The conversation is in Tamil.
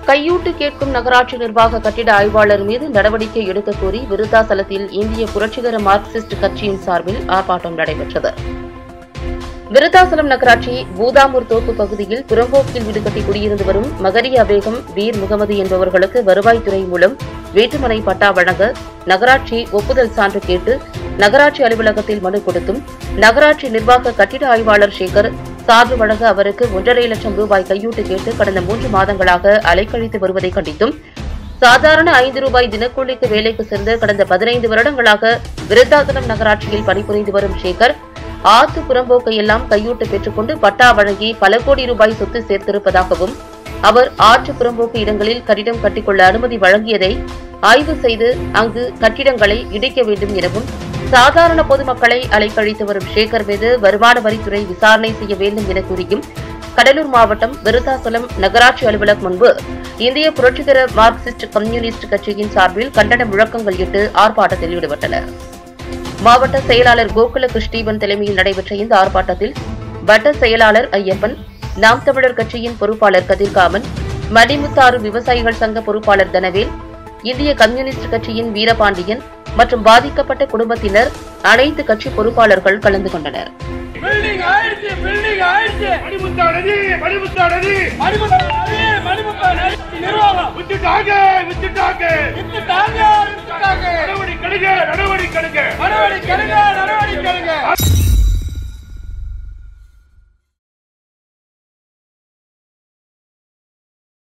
கையூட்டு கேட்கும் நகராட்சி நிர்வாக கட்டிட ஆய்வாளர் மீது நடவடிக்கை எடுக்க கோரி விருத்தாசலத்தில் இந்திய புரட்சிகர மார்க்சிஸ்ட் கட்சியின் சார்பில் ஆர்ப்பாட்டம் நடைபெற்றது. விருத்தாசலம் நகராட்சி பூதாமூர் தோப்பு பகுதியில் புறம்போக்கில் வீடு கட்டி குடியிருந்து வரும் மகரியா பேகம், வீர் முகமது என்பவர்களுக்கு வருவாய்த்துறை மூலம் வீட்டுமனை பட்டா வழங்க நகராட்சி ஒப்புதல் சான்று கேட்டு நகராட்சி அலுவலகத்தில் மனு கொடுத்தும் நகராட்சி நிர்வாக கட்டிட ஆய்வாளர் சேகர் சான்று வழங்க அவருக்கு 1.5 லட்சம் ரூபாய் கையூட்டு கேட்டு கடந்த 3 மாதங்களாக அலைக்கழித்து வருவதை கண்டித்தும் சாதாரண 5 ரூபாய் தினக்கூலிக்கு வேலைக்கு சேர்ந்து கடந்த 15 வருடங்களாக விருத்தாசலம் நகராட்சியில் பணிபுரிந்து வரும் சேகர் ஆத்து புறம்போக்கை எல்லாம் கையூட்டு பெற்றுக்கொண்டு பட்டா வழங்கி பல கோடி ரூபாய் சொத்து சேர்த்திருப்பதாகவும் அவர் ஆற்று புறம்போக்கு இடங்களில் கட்டிடம் கட்டிக்கொள்ள அனுமதி வழங்கியதை ஆய்வு செய்து அங்கு கட்டிடங்களை இடிக்க வேண்டும் எனவும் சாதாரண பொதுமக்களை அலைக்கழித்து வரும் சேகர் மீது வருமான வரித்துறை விசாரணை செய்ய வேண்டும் என கூறியும் கடலூர் மாவட்டம் விருத்தாசலம் நகராட்சி அலுவலகம் முன்பு இந்திய புரட்சிகர மார்க்சிஸ்ட் கம்யூனிஸ்ட் கட்சியின் சார்பில் கண்டன முழக்கங்கள் இட்டு ஆர்ப்பாட்டத்தில் ஈடுபட்டனர். மாவட்ட செயலாளர் கோகுல கிருஷ்ணீவன் தலைமையில் நடைபெற்ற இந்த ஆர்ப்பாட்டத்தில் வட்ட செயலாளர் ஐயப்பன், நாம் தமிழர் கட்சியின் பொறுப்பாளர் கதிர்காமன், மணிமுத்தாறு விவசாயிகள் சங்க பொறுப்பாளர் தனவேல், இந்திய கம்யூனிஸ்ட் கட்சியின் வீரபாண்டியன் மற்றும் பாதிக்கப்பட்ட குடும்பத்தினர், அனைத்து கட்சி பொறுப்பாளர்கள் கலந்து கொண்டனர். நடவடிக்கை